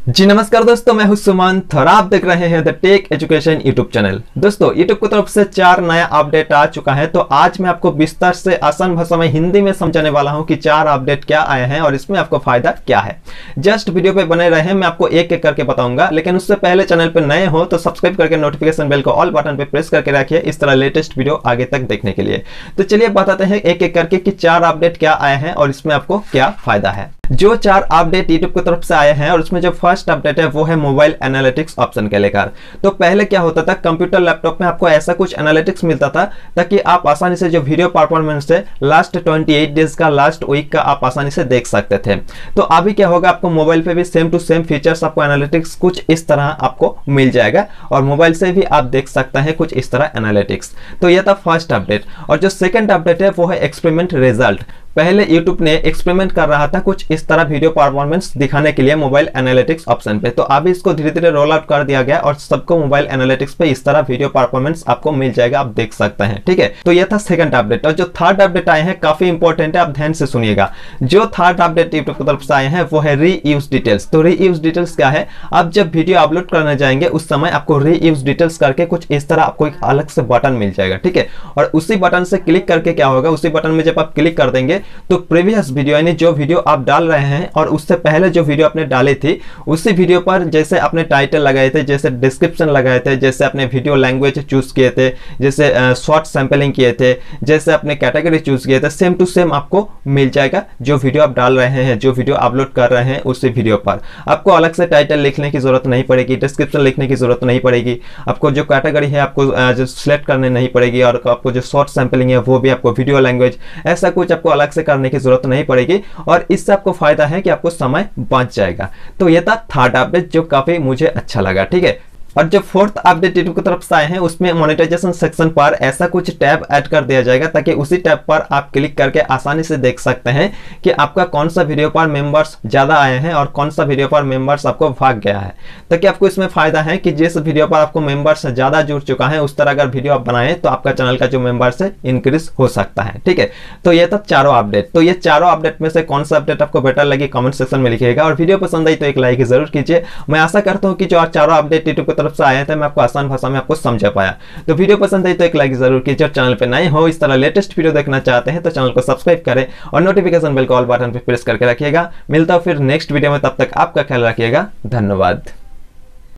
जी नमस्कार दोस्तों, मैं हूं सुमंत और आप देख रहे हैं the tech education YouTube channel. दोस्तों यूट्यूब की तरफ से 4 नया अपडेट आ चुका है, तो आज मैं आपको विस्तार से आसान भाषा में हिंदी में समझाने वाला हूं कि 4 अपडेट क्या आए हैं और इसमें आपको फायदा क्या है। जस्ट वीडियो पे बने रहे, मैं आपको एक एक करके बताऊंगा, लेकिन उससे पहले चैनल पर नए हो तो सब्सक्राइब करके नोटिफिकेशन बेल को ऑल बटन पे प्रेस करके रखिए, इस तरह लेटेस्ट वीडियो आगे तक देखने के लिए। तो चलिए बताते हैं एक एक करके कि 4 अपडेट क्या आए हैं और इसमें आपको क्या फायदा है। जो 4 अपडेट यूट्यूब की तरफ से आए हैं और उसमें जो फर्स्ट अपडेट है वो है मोबाइल एनालिटिक्स ऑप्शन के लेकर। तो पहले क्या होता था, कंप्यूटर लैपटॉप में आपको ऐसा कुछ एनालिटिक्स मिलता था ताकि आप आसानी से जो वीडियो परफॉर्मेंस है लास्ट 28 डेज का, लास्ट वीक का आप आसानी से देख सकते थे। तो अभी क्या होगा, आपको मोबाइल पे भी सेम टू सेम फीचर्स, आपको एनालिटिक्स कुछ इस तरह आपको मिल जाएगा और मोबाइल से भी आप देख सकते हैं कुछ इस तरह एनालिटिक्स। तो यह था फर्स्ट अपडेट। और जो सेकंड अपडेट है वो है एक्सपेरिमेंट रिजल्ट। पहले YouTube ने एक्सपेरिमेंट कर रहा था कुछ इस तरह वीडियो परफॉर्मेंस दिखाने के लिए मोबाइल एनालिटिक्स ऑप्शन पे, तो अभी इसको धीरे धीरे रोल आउट कर दिया गया और सबको मोबाइल एनालिटिक्स पे इस तरह वीडियो परफॉर्मेंस आपको मिल जाएगा, आप देख सकते हैं। ठीक है, तो यह था सेकंड अपडेट। और जो थर्ड अपडेट आए हैं काफी इंपॉर्टेंट है, आप ध्यान से सुनिएगा। जो थर्ड अपडेट यूट्यूब की तरफ से आए हैं वो है रीयूज डिटेल्स। तो रीयूज डिटेल्स क्या है, आप जब वीडियो अपलोड करने जाएंगे उस समय आपको रीयूज डिटेल्स करके कुछ इस तरह आपको एक अलग से बटन मिल जाएगा। ठीक है, और उसी बटन से क्लिक करके क्या होगा, उसी बटन में जब आप क्लिक कर देंगे तो प्रीवियस वीडियो यानी जो वीडियो आप डाल रहे हैं और उससे पहले जो वीडियो आपने डाली थी उसी वीडियो पर जैसे आपने टाइटल लगाए थे, जैसे डिस्क्रिप्शन लगाए थे, जैसे अपने वीडियो लैंग्वेज चूज किए थे, जैसे शॉर्ट सैंपलिंग किए थे, जैसे अपने कैटेगरी चूज किए थे, सेम टू सेम आपको मिल जाएगा। जो वीडियो आप डाल रहे हैं, जो वीडियो अपलोड कर रहे हैं उसी वीडियो पर आपको अलग से टाइटल लिखने की जरूरत नहीं पड़ेगी, डिस्क्रिप्शन लिखने की जरूरत नहीं पड़ेगी, आपको जो कैटेगरी है आपको जो सिलेक्ट करने नहीं पड़ेगी, और आपको जो शॉर्ट सैंपलिंग है वो भी आपको वीडियो लैंग्वेज ऐसा कुछ आपको अलग से करने की जरूरत नहीं पड़ेगी। और इससे आपको फायदा है कि आपको समय बच जाएगा। तो यह था थर्ड अपडेट जो काफी मुझे अच्छा लगा। ठीक है, और जो फोर्थ अपडेट यूट्यूब की तरफ से आए हैं उसमें मोनेटाइजेशन सेक्शन पर ऐसा कुछ टैब ऐड कर दिया जाएगा ताकि उसी टैब पर आप क्लिक करके आसानी से देख सकते हैं कि आपका कौन सा वीडियो पर मेंबर्स ज्यादा आए हैं और कौन सा वीडियो पर मेंबर्स आपको भाग गया है। ताकि आपको इसमें फायदा है कि जिस वीडियो पर आपको मेंबर्स ज्यादा जुड़ चुका है उस तरह अगर वीडियो आप बनाएं तो आपका चैनल का जो मेंबर्स है इंक्रीज हो सकता है। ठीक है, तो ये था चारों अपडेट। तो ये चारों अपडेट में से कौन सा अपडेट आपको बेटर लगी कमेंट सेक्शन में लिखिएगा, और वीडियो पसंद आई तो एक लाइक जरूर कीजिए। मैं आशा करता हूँ कि जो चारों अपडेट यूट्यूब की तरफ से आए थे मैं आपको आसान भाषा में आपको समझा पाया। तो वीडियो पसंद आई तो एक लाइक जरूर कीजिए, और चैनल पे नए हो इस तरह लेटेस्ट वीडियो देखना चाहते हैं तो चैनल को सब्सक्राइब करें और नोटिफिकेशन बेल को ऑल बटन पे प्रेस करके रखिएगा। मिलता हूं फिर नेक्स्ट वीडियो में, तब तक आपका ख्याल रखिएगा। धन्यवाद।